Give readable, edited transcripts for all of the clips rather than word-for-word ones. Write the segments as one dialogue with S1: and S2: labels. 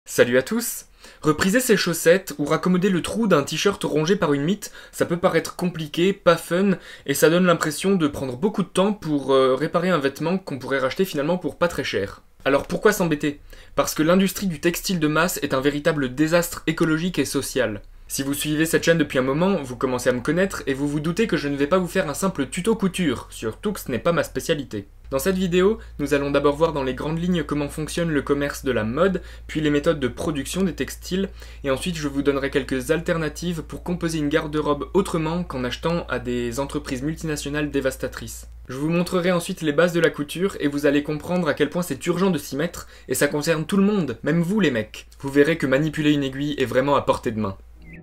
S1: Salut à tous! Repriser ses chaussettes ou raccommoder le trou d'un t-shirt rongé par une mite, ça peut paraître compliqué, pas fun, et ça donne l'impression de prendre beaucoup de temps pour réparer un vêtement qu'on pourrait racheter finalement pour pas très cher. Alors pourquoi s'embêter? Parce que l'industrie du textile de masse est un véritable désastre écologique et social. Si vous suivez cette chaîne depuis un moment, vous commencez à me connaître et vous vous doutez que je ne vais pas vous faire un simple tuto couture, surtout que ce n'est pas ma spécialité. Dans cette vidéo, nous allons d'abord voir dans les grandes lignes comment fonctionne le commerce de la mode, puis les méthodes de production des textiles, et ensuite je vous donnerai quelques alternatives pour composer une garde-robe autrement qu'en achetant à des entreprises multinationales dévastatrices. Je vous montrerai ensuite les bases de la couture et vous allez comprendre à quel point c'est urgent de s'y mettre, et ça concerne tout le monde, même vous les mecs. Vous verrez que manipuler une aiguille est vraiment à portée de main.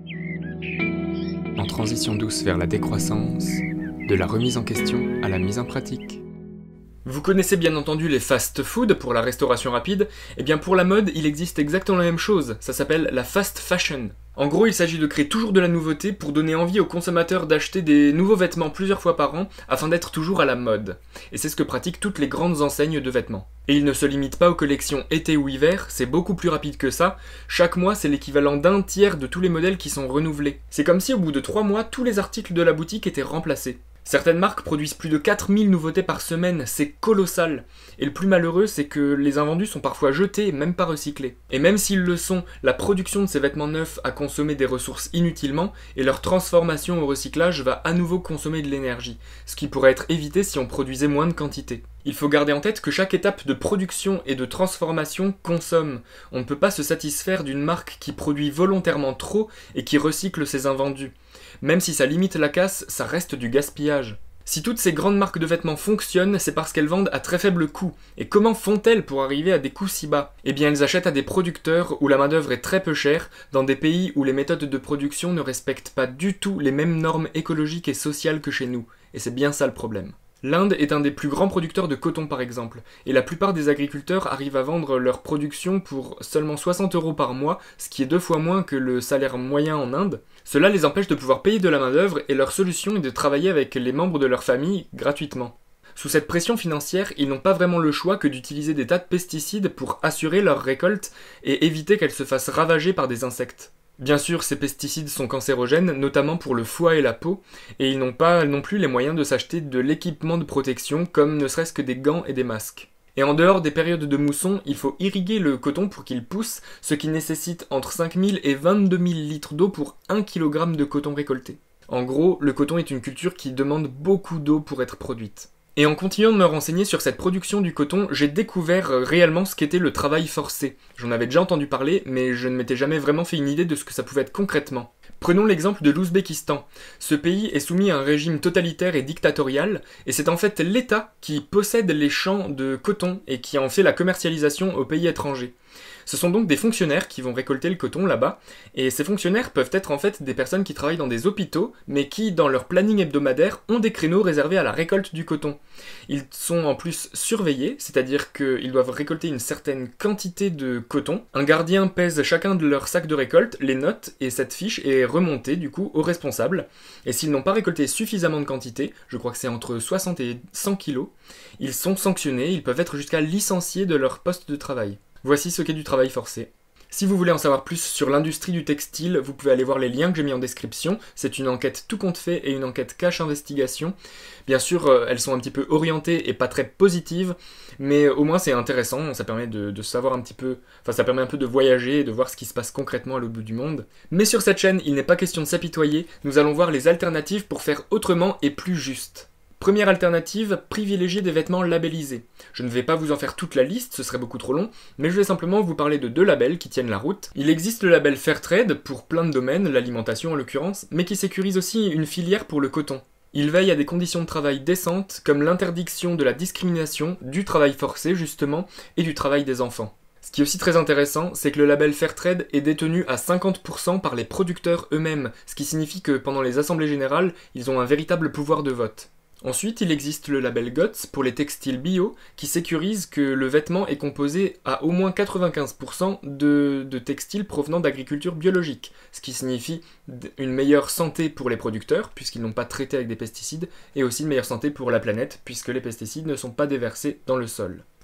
S1: En transition douce vers la décroissance, de la remise en question à la mise en pratique. Vous connaissez bien entendu les fast-food pour la restauration rapide, et bien pour la mode, il existe exactement la même chose, ça s'appelle la fast fashion. En gros, il s'agit de créer toujours de la nouveauté pour donner envie aux consommateurs d'acheter des nouveaux vêtements plusieurs fois par an afin d'être toujours à la mode. Et c'est ce que pratiquent toutes les grandes enseignes de vêtements. Et ils ne se limitent pas aux collections été ou hiver, c'est beaucoup plus rapide que ça. Chaque mois, c'est l'équivalent d'un tiers de tous les modèles qui sont renouvelés. C'est comme si au bout de 3 mois, tous les articles de la boutique étaient remplacés. Certaines marques produisent plus de 4000 nouveautés par semaine, c'est colossal. Et le plus malheureux, c'est que les invendus sont parfois jetés, même pas recyclés. Et même s'ils le sont, la production de ces vêtements neufs a consommé des ressources inutilement, et leur transformation au recyclage va à nouveau consommer de l'énergie, ce qui pourrait être évité si on produisait moins de quantité. Il faut garder en tête que chaque étape de production et de transformation consomme. On ne peut pas se satisfaire d'une marque qui produit volontairement trop et qui recycle ses invendus. Même si ça limite la casse, ça reste du gaspillage. Si toutes ces grandes marques de vêtements fonctionnent, c'est parce qu'elles vendent à très faible coût. Et comment font-elles pour arriver à des coûts si bas? Eh bien, elles achètent à des producteurs où la main-d'œuvre est très peu chère, dans des pays où les méthodes de production ne respectent pas du tout les mêmes normes écologiques et sociales que chez nous. Et c'est bien ça le problème. L'Inde est un des plus grands producteurs de coton par exemple, et la plupart des agriculteurs arrivent à vendre leur production pour seulement 60 € par mois, ce qui est 2 fois moins que le salaire moyen en Inde. Cela les empêche de pouvoir payer de la main-d'œuvre et leur solution est de travailler avec les membres de leur famille gratuitement. Sous cette pression financière, ils n'ont pas vraiment le choix que d'utiliser des tas de pesticides pour assurer leur récolte et éviter qu'elle se fasse ravager par des insectes. Bien sûr, ces pesticides sont cancérogènes, notamment pour le foie et la peau, et ils n'ont pas non plus les moyens de s'acheter de l'équipement de protection, comme ne serait-ce que des gants et des masques. Et en dehors des périodes de mousson, il faut irriguer le coton pour qu'il pousse, ce qui nécessite entre 5000 et 22 000 litres d'eau pour 1 kg de coton récolté. En gros, le coton est une culture qui demande beaucoup d'eau pour être produite. Et en continuant de me renseigner sur cette production du coton, j'ai découvert réellement ce qu'était le travail forcé. J'en avais déjà entendu parler, mais je ne m'étais jamais vraiment fait une idée de ce que ça pouvait être concrètement. Prenons l'exemple de l'Ouzbékistan. Ce pays est soumis à un régime totalitaire et dictatorial, et c'est en fait l'État qui possède les champs de coton et qui en fait la commercialisation aux pays étrangers. Ce sont donc des fonctionnaires qui vont récolter le coton là-bas, et ces fonctionnaires peuvent être en fait des personnes qui travaillent dans des hôpitaux, mais qui, dans leur planning hebdomadaire, ont des créneaux réservés à la récolte du coton. Ils sont en plus surveillés, c'est-à-dire qu'ils doivent récolter une certaine quantité de coton. Un gardien pèse chacun de leurs sacs de récolte, les note, et cette fiche est remontée du coup aux responsables. Et s'ils n'ont pas récolté suffisamment de quantité, je crois que c'est entre 60 et 100 kilos, ils sont sanctionnés, ils peuvent être jusqu'à licenciés de leur poste de travail. Voici ce qu'est du travail forcé. Si vous voulez en savoir plus sur l'industrie du textile, vous pouvez aller voir les liens que j'ai mis en description. C'est une enquête tout compte fait et une enquête cash investigation. Bien sûr, elles sont un petit peu orientées et pas très positives, mais au moins c'est intéressant, ça permet de savoir un petit peu, enfin ça permet un peu de voyager et de voir ce qui se passe concrètement à l'autre bout du monde. Mais sur cette chaîne, il n'est pas question de s'apitoyer, nous allons voir les alternatives pour faire autrement et plus juste. Première alternative, privilégier des vêtements labellisés. Je ne vais pas vous en faire toute la liste, ce serait beaucoup trop long, mais je vais simplement vous parler de 2 labels qui tiennent la route. Il existe le label Fairtrade pour plein de domaines, l'alimentation en l'occurrence, mais qui sécurise aussi une filière pour le coton. Il veille à des conditions de travail décentes, comme l'interdiction de la discrimination, du travail forcé justement, et du travail des enfants. Ce qui est aussi très intéressant, c'est que le label Fairtrade est détenu à 50% par les producteurs eux-mêmes, ce qui signifie que pendant les assemblées générales, ils ont un véritable pouvoir de vote. Ensuite, il existe le label GOTS pour les textiles bio, qui sécurise que le vêtement est composé à au moins 95% de textiles provenant d'agriculture biologique, ce qui signifie une meilleure santé pour les producteurs, puisqu'ils n'ont pas traité avec des pesticides, et aussi une meilleure santé pour la planète, puisque les pesticides ne sont pas déversés dans le sol.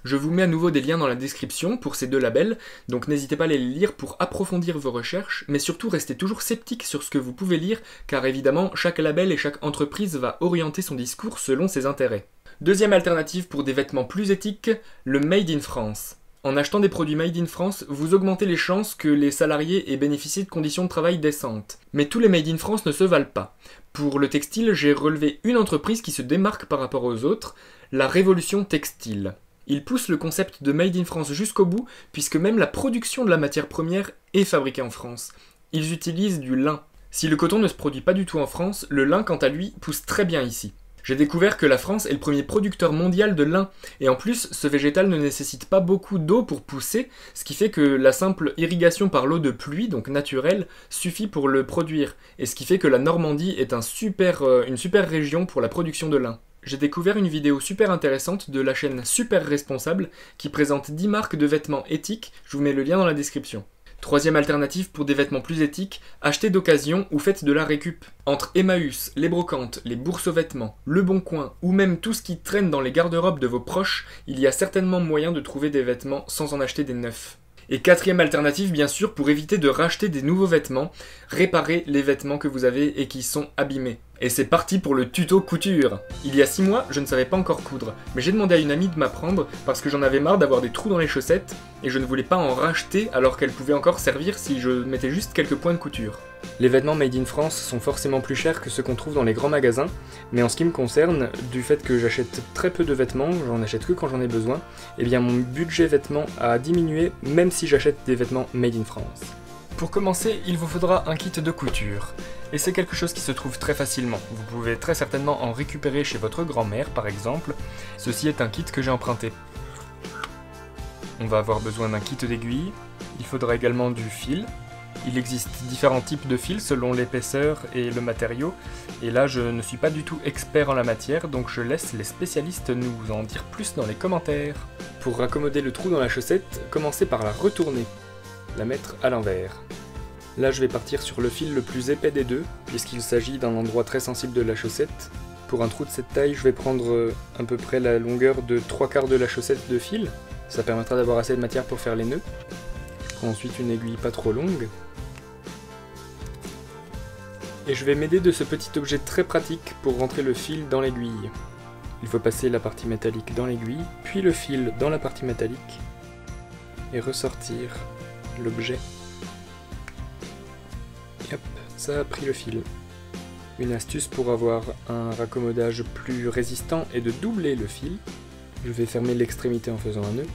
S1: Je vous mets à nouveau des liens dans la description pour ces deux labels, donc n'hésitez pas à les lire pour approfondir vos recherches, mais surtout restez toujours sceptique sur ce que vous pouvez lire, car évidemment, chaque label et chaque entreprise va orienter son discours selon ses intérêts. Deuxième alternative pour des vêtements plus éthiques, le Made in France. En achetant des produits Made in France, vous augmentez les chances que les salariés aient bénéficié de conditions de travail décentes. Mais tous les Made in France ne se valent pas. Pour le textile, j'ai relevé une entreprise qui se démarque par rapport aux autres, la Révolution Textile. Ils poussent le concept de Made in France jusqu'au bout, puisque même la production de la matière première est fabriquée en France. Ils utilisent du lin. Si le coton ne se produit pas du tout en France, le lin, quant à lui, pousse très bien ici. J'ai découvert que la France est le premier producteur mondial de lin, et en plus, ce végétal ne nécessite pas beaucoup d'eau pour pousser, ce qui fait que la simple irrigation par l'eau de pluie, donc naturelle, suffit pour le produire, et ce qui fait que la Normandie est une super région pour la production de lin. J'ai découvert une vidéo super intéressante de la chaîne Super Responsable qui présente 10 marques de vêtements éthiques, je vous mets le lien dans la description. Troisième alternative pour des vêtements plus éthiques, achetez d'occasion ou faites de la récup. Entre Emmaüs, les brocantes, les bourses aux vêtements, Le Bon Coin ou même tout ce qui traîne dans les garde-robes de vos proches, il y a certainement moyen de trouver des vêtements sans en acheter des neufs. Et quatrième alternative, bien sûr, pour éviter de racheter des nouveaux vêtements, réparez les vêtements que vous avez et qui sont abîmés. Et c'est parti pour le tuto couture. Il y a 6 mois, je ne savais pas encore coudre, mais j'ai demandé à une amie de m'apprendre parce que j'en avais marre d'avoir des trous dans les chaussettes et je ne voulais pas en racheter alors qu'elles pouvaient encore servir si je mettais juste quelques points de couture. Les vêtements made in France sont forcément plus chers que ceux qu'on trouve dans les grands magasins, mais en ce qui me concerne, du fait que j'achète très peu de vêtements, j'en achète que quand j'en ai besoin, eh bien mon budget vêtements a diminué même si j'achète des vêtements made in France. Pour commencer, il vous faudra un kit de couture, et c'est quelque chose qui se trouve très facilement. Vous pouvez très certainement en récupérer chez votre grand-mère par exemple. Ceci est un kit que j'ai emprunté. On va avoir besoin d'un kit d'aiguilles, il faudra également du fil. Il existe différents types de fils selon l'épaisseur et le matériau, et là je ne suis pas du tout expert en la matière, donc je laisse les spécialistes nous en dire plus dans les commentaires. Pour raccommoder le trou dans la chaussette, commencez par la retourner, la mettre à l'envers. Là je vais partir sur le fil le plus épais des deux, puisqu'il s'agit d'un endroit très sensible de la chaussette. Pour un trou de cette taille, je vais prendre à peu près la longueur de 3/4 de la chaussette de fil, ça permettra d'avoir assez de matière pour faire les nœuds. Je prends ensuite une aiguille pas trop longue, et je vais m'aider de ce petit objet très pratique pour rentrer le fil dans l'aiguille. Il faut passer la partie métallique dans l'aiguille, puis le fil dans la partie métallique, et ressortir l'objet. Et hop, ça a pris le fil. Une astuce pour avoir un raccommodage plus résistant est de doubler le fil. Je vais fermer l'extrémité en faisant un nœud.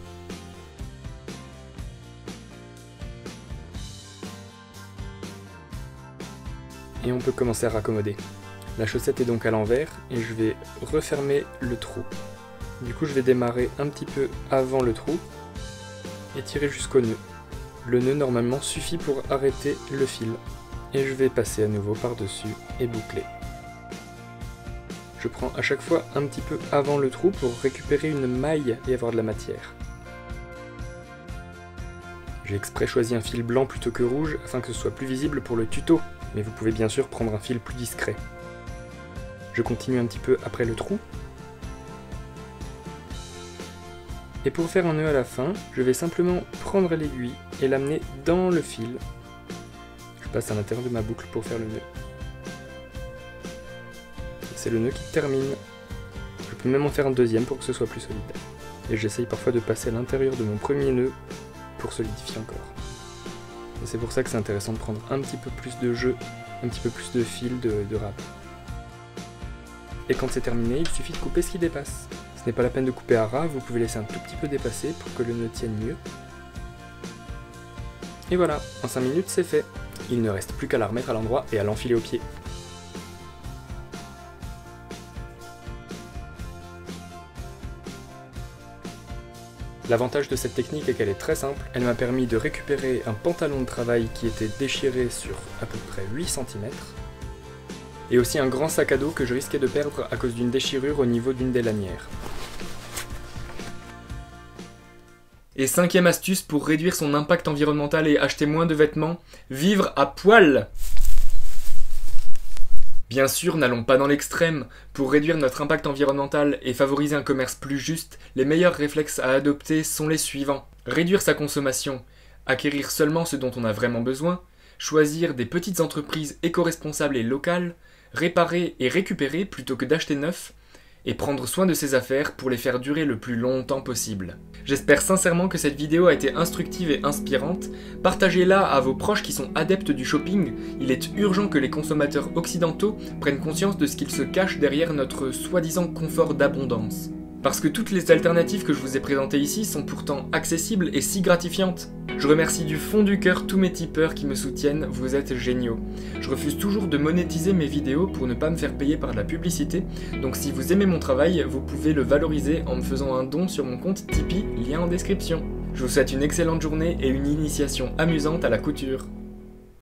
S1: Et on peut commencer à raccommoder. La chaussette est donc à l'envers et je vais refermer le trou. Du coup je vais démarrer un petit peu avant le trou et tirer jusqu'au nœud. Le nœud normalement suffit pour arrêter le fil. Et je vais passer à nouveau par-dessus et boucler. Je prends à chaque fois un petit peu avant le trou pour récupérer une maille et avoir de la matière. J'ai exprès choisi un fil blanc plutôt que rouge afin que ce soit plus visible pour le tuto, mais vous pouvez bien sûr prendre un fil plus discret. Je continue un petit peu après le trou. Et pour faire un nœud à la fin, je vais simplement prendre l'aiguille et l'amener dans le fil. Je passe à l'intérieur de ma boucle pour faire le nœud. C'est le nœud qui termine. Je peux même en faire un deuxième pour que ce soit plus solide. Et j'essaye parfois de passer à l'intérieur de mon premier nœud pour solidifier encore. Et c'est pour ça que c'est intéressant de prendre un petit peu plus de jeu, un petit peu plus de fil, de râpe. Et quand c'est terminé, il suffit de couper ce qui dépasse. Ce n'est pas la peine de couper à ras, vous pouvez laisser un tout petit peu dépasser pour que le nœud tienne mieux. Et voilà, en 5 minutes c'est fait. Il ne reste plus qu'à la remettre à l'endroit et à l'enfiler au pied. L'avantage de cette technique est qu'elle est très simple. Elle m'a permis de récupérer un pantalon de travail qui était déchiré sur à peu près 8 cm. Et aussi un grand sac à dos que je risquais de perdre à cause d'une déchirure au niveau d'une des lanières. Et 5e astuce pour réduire son impact environnemental et acheter moins de vêtements, vivre à poil. Bien sûr, n'allons pas dans l'extrême. Pour réduire notre impact environnemental et favoriser un commerce plus juste, les meilleurs réflexes à adopter sont les suivants. Réduire sa consommation, acquérir seulement ce dont on a vraiment besoin, choisir des petites entreprises éco-responsables et locales, réparer et récupérer plutôt que d'acheter neuf, et prendre soin de ses affaires pour les faire durer le plus longtemps possible. J'espère sincèrement que cette vidéo a été instructive et inspirante. Partagez-la à vos proches qui sont adeptes du shopping. Il est urgent que les consommateurs occidentaux prennent conscience de ce qu'il se cache derrière notre soi-disant confort d'abondance. Parce que toutes les alternatives que je vous ai présentées ici sont pourtant accessibles et si gratifiantes. Je remercie du fond du cœur tous mes tipeurs qui me soutiennent, vous êtes géniaux. Je refuse toujours de monétiser mes vidéos pour ne pas me faire payer par de la publicité, donc si vous aimez mon travail, vous pouvez le valoriser en me faisant un don sur mon compte Tipeee, lien en description. Je vous souhaite une excellente journée et une initiation amusante à la couture.